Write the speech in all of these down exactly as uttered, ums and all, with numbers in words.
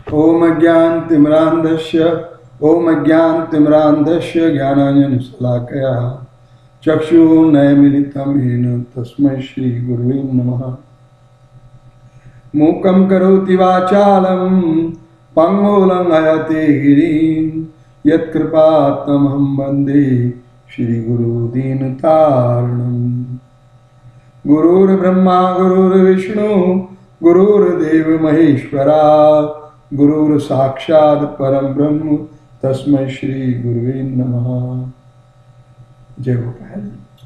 ओम अज्ञानतिमिरान्धस्य ओम अज्ञानतिमिरान्धस्य ज्ञानाञ्जनशलाकया चक्षुर्नयमिलितं येन तस्मै श्रीगुरुवे नमः। मूकं करोति वाचालं पंगुलं लंघयते गिरिं यत्कृपात्तमहं वन्दे श्रीगुरुदीनतारिणम्। गुरुर्ब्रह्मा गुरुर्विष्णु गुरुर्देव महेश्वरा गुरुर्साक्षात् परम ब्रह्म तस्मै श्री गुरुवे नमः। जय गोपाल।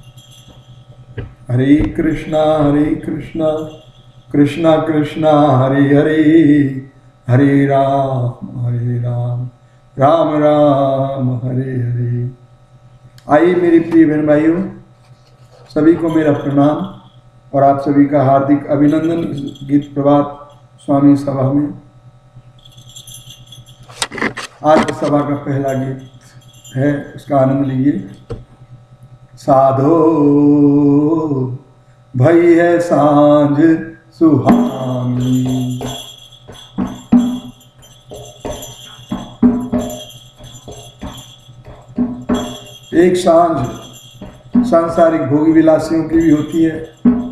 हरे कृष्णा हरे कृष्णा कृष्णा कृष्णा हरे हरे हरे राम हरे राम राम राम हरे हरे। आइए मेरी प्रिय बहन भाइयों, सभी को मेरा प्रणाम और आप सभी का हार्दिक अभिनंदन गीत प्रभात स्वामी सभा में। आज की सभा का पहला गीत है, उसका आनंद लीजिए। साधो भई है सांझ सुहानी, एक सांझ सांसारिक भोगी विलासियों की भी होती है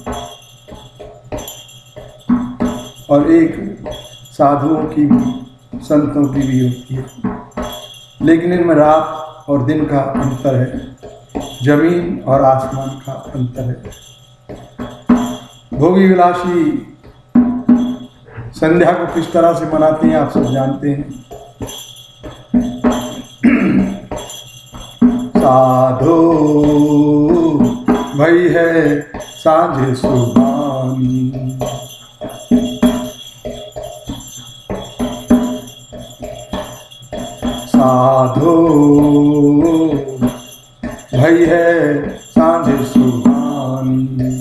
और एक साधुओं की भी, संतों की भी होती है, लेकिन इनमें रात और दिन का अंतर है, जमीन और आसमान का अंतर है। भोगी विलासी संध्या को किस तरह से मनाते हैं आप सब जानते हैं। साधो भई है सांझ सुहानी, साधो भई है सांझ सुहानी,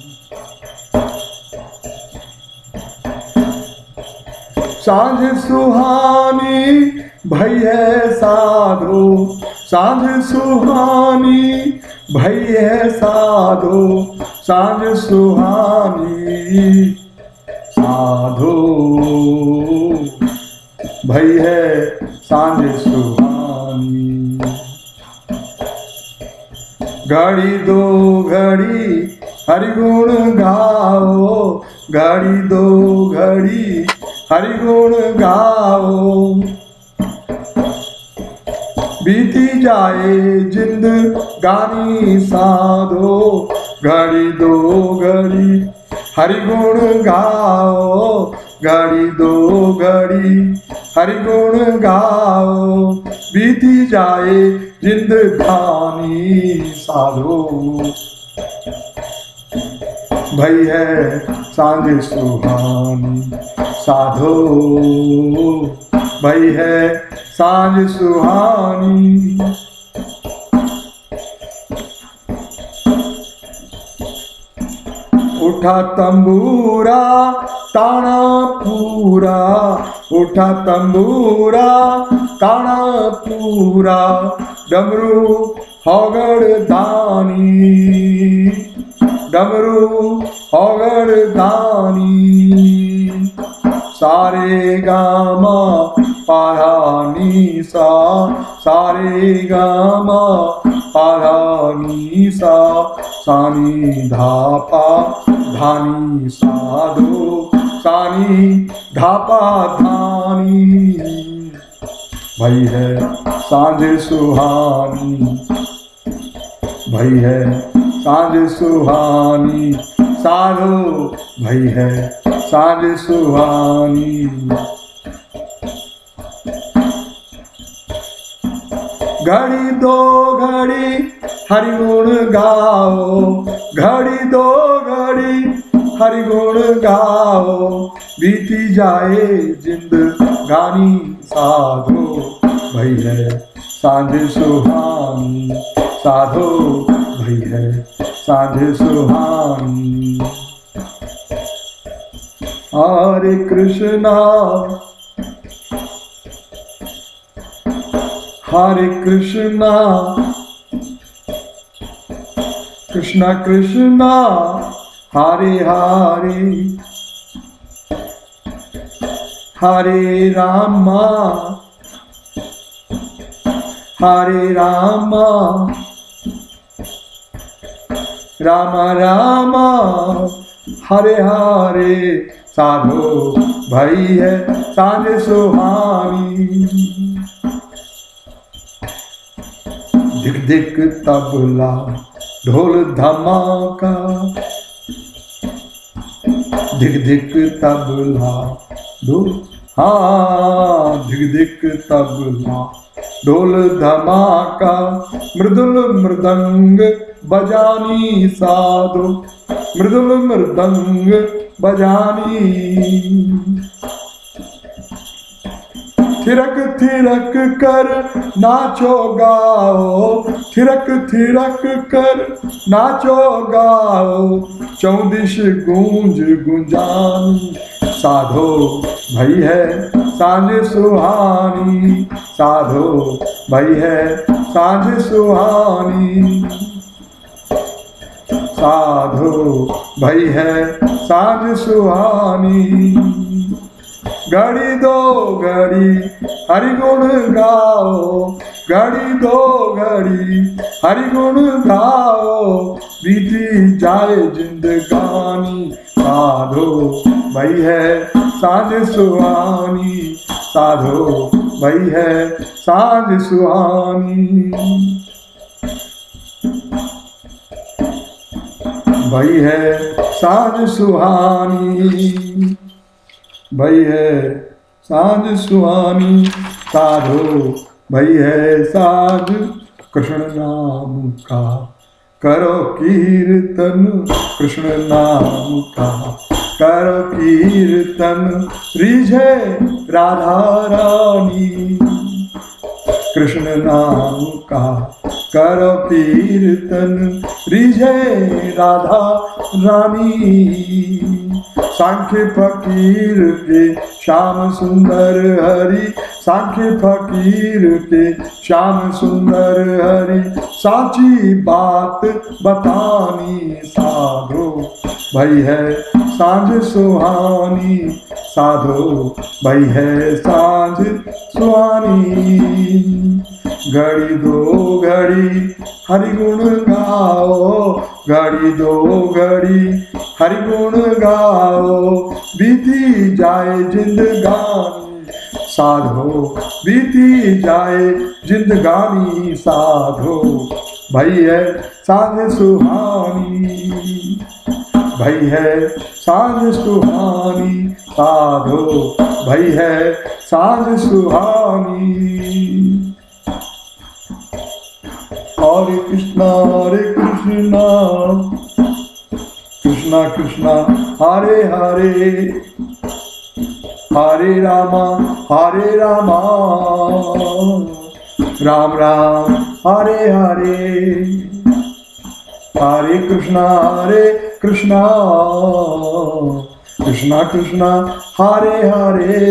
सांझ सुहानी भई है साधो, सांझ सुहानी भई है साधो, सांझ सुहानी साधो भई है सांझ सुहानी। घड़ी दो घड़ी हरि गुण गाओ, घड़ी दो घड़ी हरि गुण गाओ, बीती जाए जिंदगानी साधो, घड़ी दो घड़ी हरि गुण गाओ, घड़ी दो घड़ी हरि गुण गाओ, बीती जाए जिंदगानी साधो भई है सांझ सुहानी, साधो भई है सांझ सुहानी। उठा तंबूरा ताना पूरा, उठा तंबूरा ताना पूरा, डमरू होगड़ दानी, डमरू होगड़ दानी, सारे गामा पाधा नीसा, सारे गामा पाधा नीसा, सानी धापा धानी साधो, सानी धापा धानी भई है सांझ सुहानी, भई है सांझ सुहानी, साधो भई है सांझ सुहानी। घड़ी दो घड़ी हरि गुण गाओ, घड़ी दो घड़ी हरि गुण गाओ, बीती जाए जिंदगानी साधो भई है सांझ सुहानी, साधो भई है सांझ सुहानी। हरे कृष्णा हरे Krishna Krishna Krishna Hare Hare Hare Rama, Hare Rama, Rama Rama, Hare Hare. साधो भाई है सांझ सुहानी, दिक दिक तबला ढोल धमाका, दिक दिक तबला ढोल, हाँ दिक दिक तबला ढोल धमाका, मृदुल मृदंग बजानी साधो, मृदुल मृदंग बजानी, थिरक थिरक कर नाचो गाओ, थिरक थिरक कर नाचो गाओ, चौदिश गूंज गुंजानी, साधो भई है सांझ सुहानी, साधो भई है सांझ सुहानी, साधो भई है सांझ सुहानी। घड़ी दो घड़ी हरि गुण गाओ, घड़ी दो घड़ी हरि गुण गाओ, बीती जाए जिंदगानी, साधो भई है सांझ सुहानी, साधो भई है सांझ सुहानी, भई है सांझ सुहानी, भई है सांझ सुहानी, साधो भई है सांझ कृष्ण नाम का, करो कीर्तन कृष्ण नाम का, करो कीर्तन रिझे राधा रानी, कृष्ण नाम का करो कीर्तन रिझे राधा रानी, सांख्य फकीर के श्याम सुंदर हरि, सांख्य फकीर के श्याम सुंदर हरि, साची बात बतानी, साधो भई है सांझ सुहानी, साधो भई है सांझ सुहानी। घड़ी दो घड़ी हरि गुण गाओ, घड़ी दो घड़ी हरि गुण गाओ, बीती जाए जिंदगानी, साधो बीती जाए जिंदगानी, साधो भई है सांझ सुहानी, भई है सांझ सुहानी, साधो भई है सांझ सुहानी। हरे कृष्णा हरे कृष्णा कृष्णा कृष्णा हरे हरे, हरे रामा हरे रामा, राम राम हरे हरे, हरे कृष्णा हरे कृष्णा कृष्णा कृष्णा हरे हरे,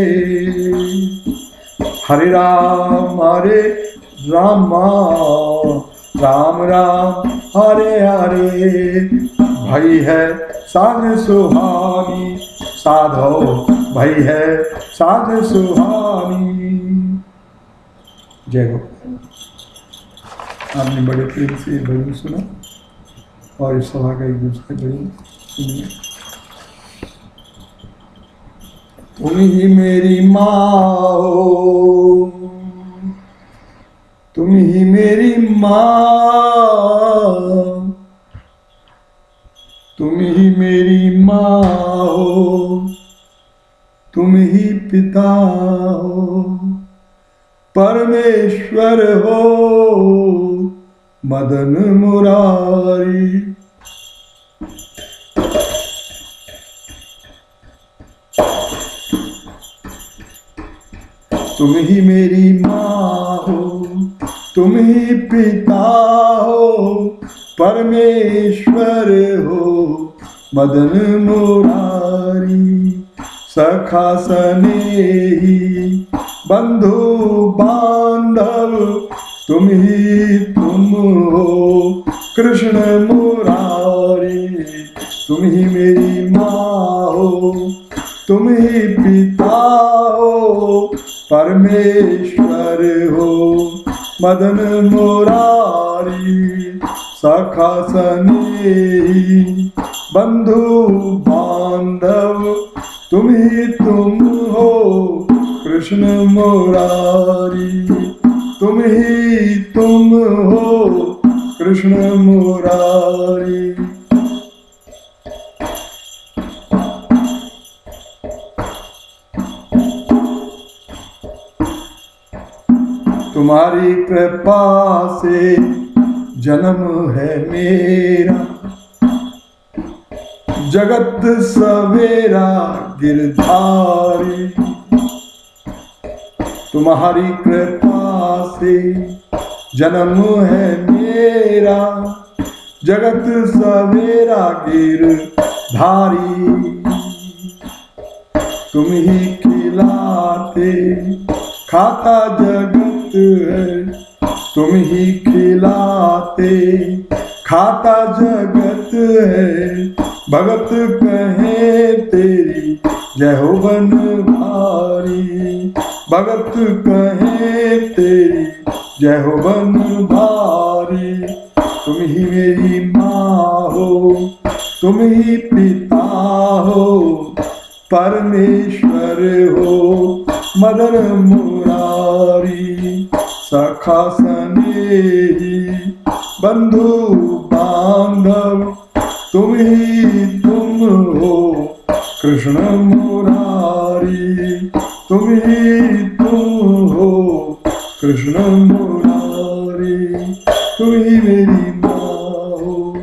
हरे राम हरे राम राम राम हरे हरे। भई है सांझ सुहानी, साधो भई है सांझ सुहानी। जय गोपाल। आपने बड़े प्रेम से भजन सुना और इस सभा का एक दूसरे भजन सुनिए। तुम ही मेरी माँ हो, तुम ही मेरी माँ, तुम ही मेरी माँ हो, तुम ही पिता हो, परमेश्वर हो मदन मुरारी। तुम ही मेरी माँ हो, तुम ही पिता हो, परमेश्वर हो मदन मुरारी। सखा स्नेही बंधु बांधव, तुम ही तुम हो कृष्ण मुरारी। तुम ही मेरी माँ हो, तुम ही पिता हो परमेश्वर हो। मदन मुरारी सखा सनेही बंधु बांधव तुम ही तुम हो कृष्ण मुरारी। तुम ही तुम हो कृष्ण मुरारी। तुम्हारी कृपा से जन्म है मेरा, जगत सवेरा गिरधारी। तुम्हारी कृपा से जन्म है मेरा, जगत सवेरा गिरधारी। तुम ही खिलाते खाता जगत है, तुम ही खिलाते खाता जगत है। भगत कहे तेरी जय हो बन भारी, भगत कहे तेरी जय हो बन भारी। तुम ही मेरी माँ हो, तुम ही पिता हो परमेश्वर हो। मदन मुरारी सखा सनेही बंधु बांधव तुम ही तुम हो कृष्ण मुरारी। तुम ही तुम हो कृष्ण मुरारी। तुम ही मेरी माँ हो।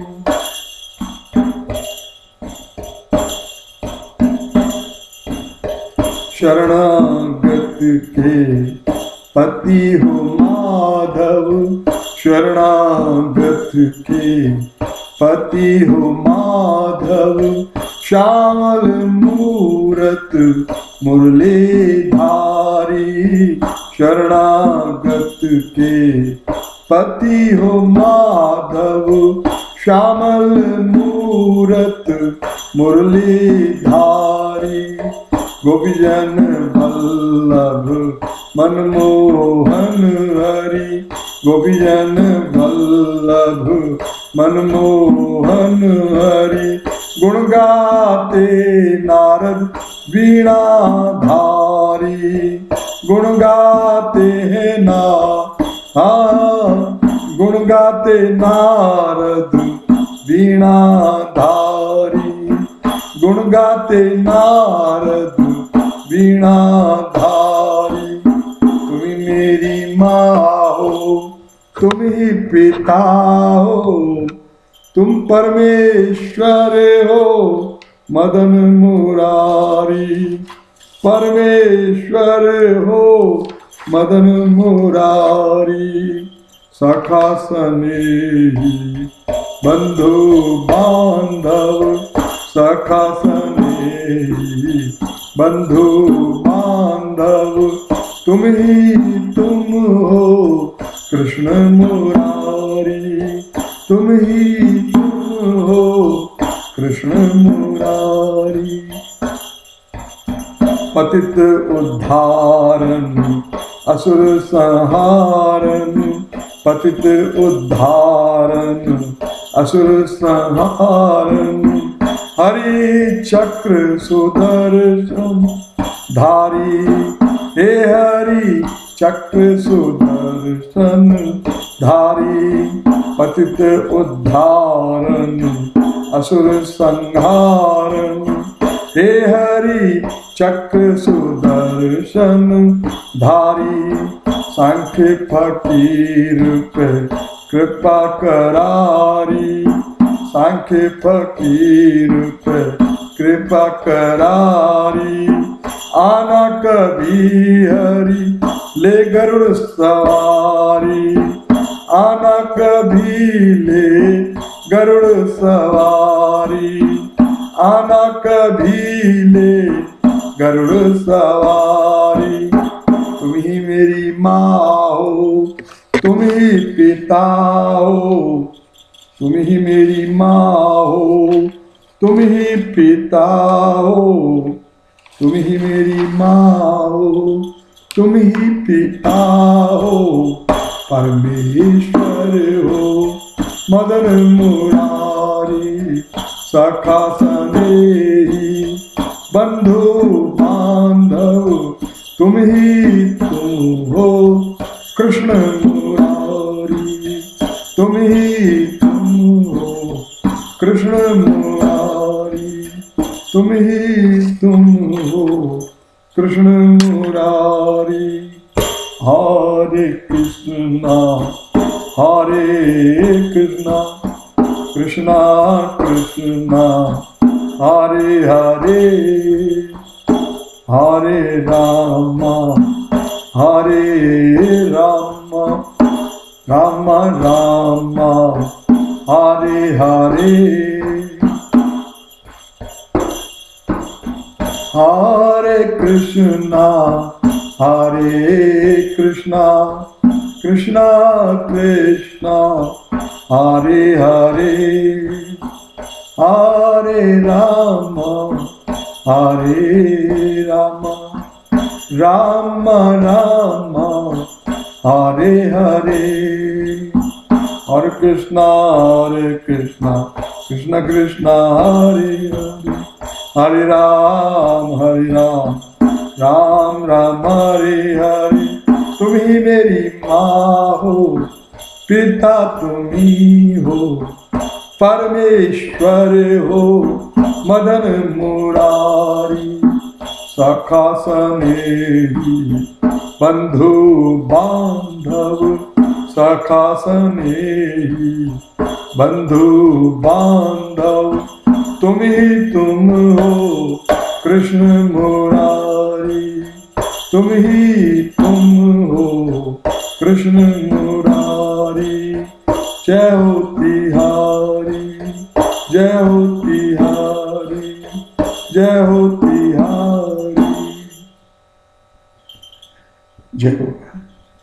शरणागत के पति हो माधव, शरणागत के पति हो माधव। श्यामल मूरत मुरली धारी, शरणागत के पति हो माधव। श्यामल मूरत मुरली धारी। गोपीजन वल्लभ मनमोहन हरि, गोपीजन वल्लभ मनमोहन हरि। गुण गाते नारद वीणा धारी, गुण गाते हैं ना हाँ गुण गाते नारद वीणा धारी, गुण गाते नारद वीणा धारी। तुम मेरी माँ हो, तुम ही पिता हो, तुम परमेश्वर हो मदन मुरारी। परमेश्वर हो मदन मुरारी। सखा सनेही बंधु बांधव, सखा सनेही बंधु बांधव तुम ही तुम हो कृष्ण मुरारी। तुम ही तुम हो कृष्ण मुरारी। पतित उद्धारन असुर संहारन, पतित उद्धारन असुर संहारन। हरि चक्र सुदर्शन धारी, हे हरि चक्र सुदर्शन धारी। पतित उद्धारन असुर संहारन, हे हरि चक्र सुदर्शन धारी। सांख्य फकीर पे कृपा करारी, सांख्य फकीर पे कृपा करारी। आना कभी हरि ले गरुड़ सवारी, आना कभी ले गरुड़ सवारी। आना कभी ले गरुड़ सवारी। तुम ही मेरी माँ हो, तुम ही पिता हो, तुम ही मेरी माँ हो, तुम ही पिता हो तुम ही मेरी माँ हो, तुम ही पिता हो, परमेश्वर हो, मदन मुरारी सखा सनेही, बंधु बांधव तुम ही तुम हो, कृष्ण मुरारी तुम ही तुम हो, कृष्ण मुरारी तुम ही तुम हो, कृष्ण मुरारी। हरे कृष्णा हरे कृष्णा, कृष्णा कृष्णा हरे हरे, हरे राम हरे राम, राम राम हरे हरे, हरे कृष्णा हरे कृष्णा, कृष्णा कृष्णा हरे हरे, हरे राम हरे राम, राम राम हरे हरे, हरे कृष्णा हरे कृष्णा, कृष्ण कृष्णा हरे हरे, हरे राम हरे राम, राम राम हरे हरे। तुम ही मेरी माँ हो, पिता तुम ही हो, परमेश्वर हो, मदन मुरारी सखा सनेही, बंधु बांधव सखा सनेही, बंधु बांधव तुम ही तुम हो, कृष्ण मुरारी तुम ही तुम हो, कृष्ण मुरारी। जय हो तिहारी, जय हो तिहारी, जय हो तिहारी। जय गोपाल।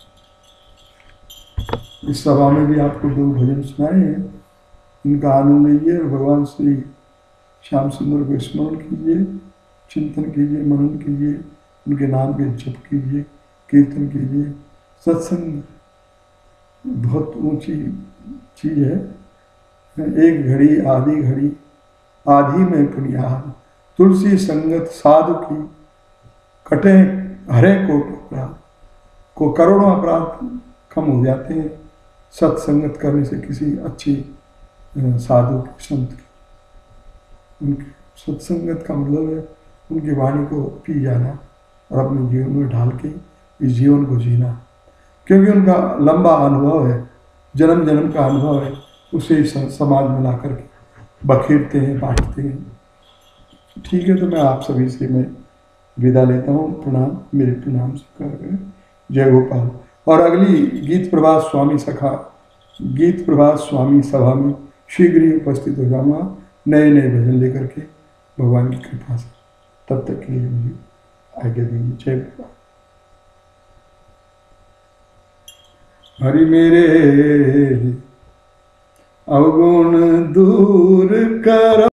इस सभा में भी आपको दो भजन सुनाए हैं, इनका आनंद लीजिए और भगवान श्री श्याम सुंदर को स्मरण कीजिए, चिंतन कीजिए, मनन कीजिए, उनके नाम के जप कीजिए, कीर्तन कीजिए। सत्संग बहुत ऊंची चीज है। एक घड़ी आधी घड़ी आधी में पुनियाद, तुलसी संगत साधु की कटे हरे कोट अपराध। को करोड़ों अपराध कम हो जाते हैं सत्संगत करने से, किसी अच्छी साधु की, संत की। उनकी सत्संगत का मतलब है उनकी वाणी को पी जाना और अपने जीवन में ढाल के इस जीवन को जीना, क्योंकि उनका लंबा अनुभव है, जन्म जन्म का अनुभव है, उसे समाज में ला करके बखेरते हैं, बांटते हैं। ठीक है, तो मैं आप सभी से मैं विदा लेता हूँ। प्रणाम, मेरे प्रणाम स्वीकार करें। जय गोपाल। और अगली गीत प्रभात स्वामी सखा गीत प्रभात स्वामी सभा में शीघ्र ही उपस्थित हो जाऊंगा नए नए भजन लेकर के, भगवान की कृपा से। तब तक के लिए मुझे आज्ञा दीजिए। जय गोपाल। हरि मेरे अवगुण दूर कर